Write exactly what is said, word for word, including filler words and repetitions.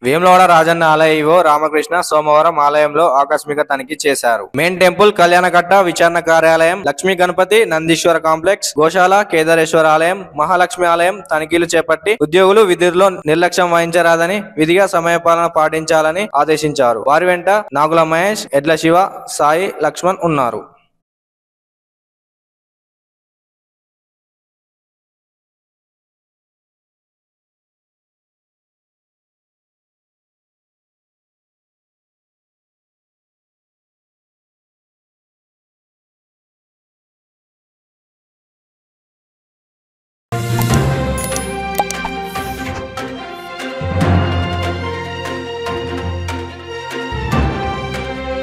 వేములవాడ రాజన్న ఆలయ ఈవో రామకృష్ణ సోమవారం ఆలయంలో ఆకస్మిక తనిఖీ చేశారు. మెయిన్ టెంపుల్, కళ్యాణకట్ట, విచారణ కార్యాలయం, లక్ష్మీ గణపతి, నందీశ్వర కాంప్లెక్స్, గోశాల, కేదారేశ్వర ఆలయం, మహాలక్ష్మి ఆలయం తనిఖీలు చేపట్టి ఉద్యోగులు విధుల్లో నిర్లక్ష్యం వహించరాదని, విధిగా సమయపాలన పాటించాలని ఆదేశించారు. వారి వెంట నాగుల మహేష్, ఎడ్ల శివ, సాయి, లక్ష్మణ్ ఉన్నారు.